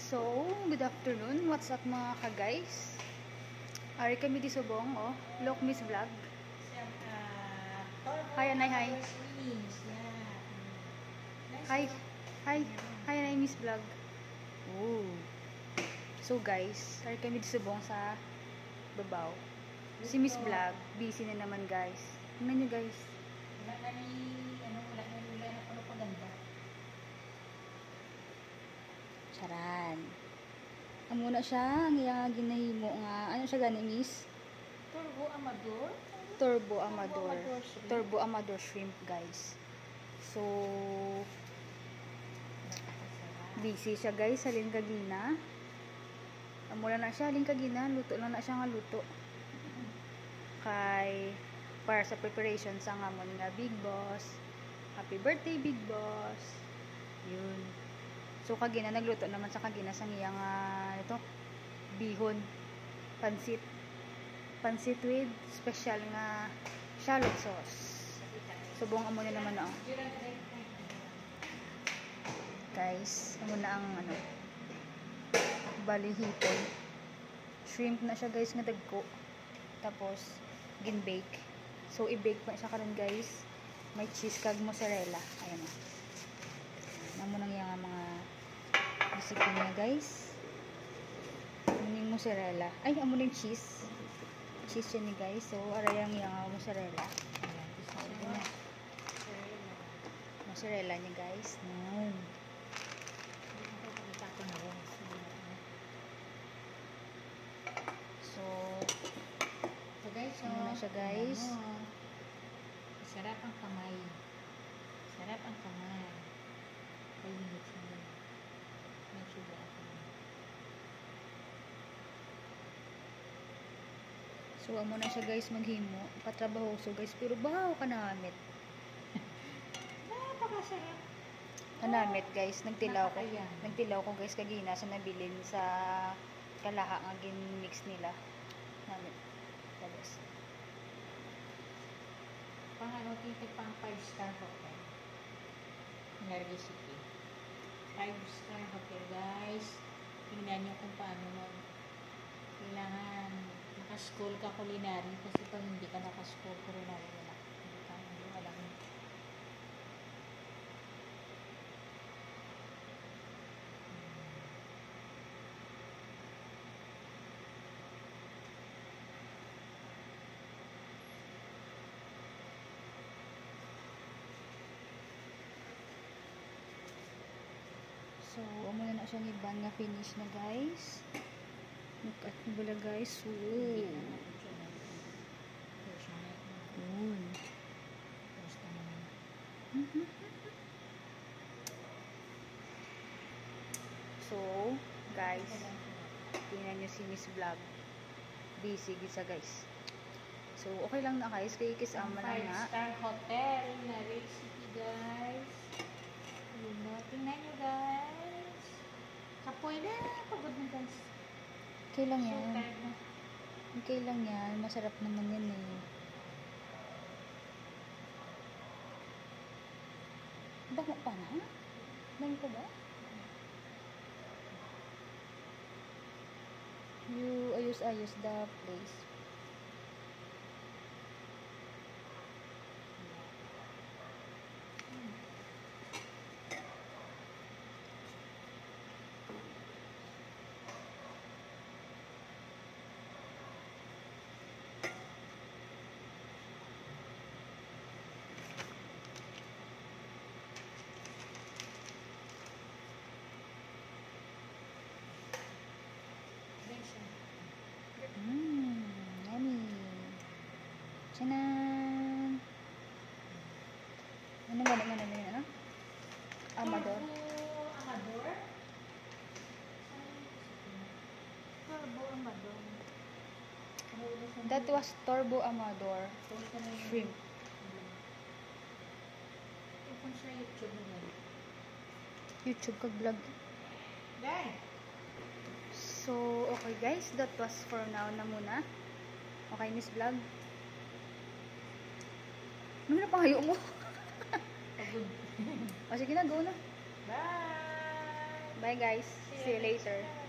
So, good afternoon. What's up mga ka-guys? Ari kami di subong, oh. Look, Miss Vlog. Hi, Anay, hi. Hi. Hi. Hi, Anay, Miss Vlog. Oh. So, guys, ari kami di subong sa babaw. Si Miss Vlog, busy na naman, guys. Tingnan nyo, guys. Wala na paganda. Charan. Amuna siya, ang iya ginahimo nga. Ano siya gani, Miss? Turbo Amador? Turbo Amador. Shrimp. Turbo Amador shrimp, guys. So, busy siya, guys, sa Linkagina. Amuna na siya, Linkagina. Luto lang na siya nga luto. Kay, para sa preparation sa nga mo nga Big Boss. Happy birthday, Big Boss. Yun. So, kagina, nagluto naman sa kagina sa ngiyang, ito, bihon, pansit. Pansit with special nga shallot sauce. Subong amo na naman na, guys, amo na ang, balihipon. Shrimp na siya, guys, nga dagko. Tapos, gin-bake. So, i-bake pa siya karon, guys. May cheese kag mozzarella. Ayan na. Amo nang yung mga recipe niya, guys. Amuning mozzarella. Ay, amuning cheese. Cheese yan ni, guys. So, arayang yung mozzarella. Ayan. Mozzarella niya, guys. So, guys, ano na siya, guys? Sarap ang kamay. Sarap ang kamay. Kalimit siya. May sugar ako. So, amo na siya, guys, maghimo. Patrabaho. So, guys, pero bahaw ka namit. Napakasarap. Kanamit, guys. Nagtilaw ko. Napakayan. Nagtilaw ko, guys, kagina sa nabilin sa kalaha nga gin-mix nila. Namit. Guys. Titig pang 5-star hotel. Largi City. 5-star hotel, guys. Tingnan nyo kung paano kailangan naka-school ka culinary kasi pag hindi ka naka-school culinary wala. Hindi alam. So, amo na siya ni Ban nga finish na, guys. Look at bala, guys. Yun. So, guys, tingnan nyo si Miss Vlog. Busy gisa, guys. So, okay lang na, guys. Kay Kiss Ama lang nga. 5-star hotel na City, guys. Yun na. Tingnan nyo, guys. Kapoy na. Pagod na, guys. Okay lang So yan. tired na. Okay lang yan. Masarap naman yan eh. Bango pa na? Bango pa ba? You ayos-ayos the place. Yummy. Tiyanan. Ano ba naman ano yun, ano? Amador. Amador? Turbo Amador. That was Turbo Amador shrimp. Kung sa YouTube mo YouTube kag vlog. Dai! So, okay guys, that was for now na muna. Okay, Miss Vlog. Ano na pangayo mo? Pagod. O sige na, go na. Bye! Bye guys. See you later.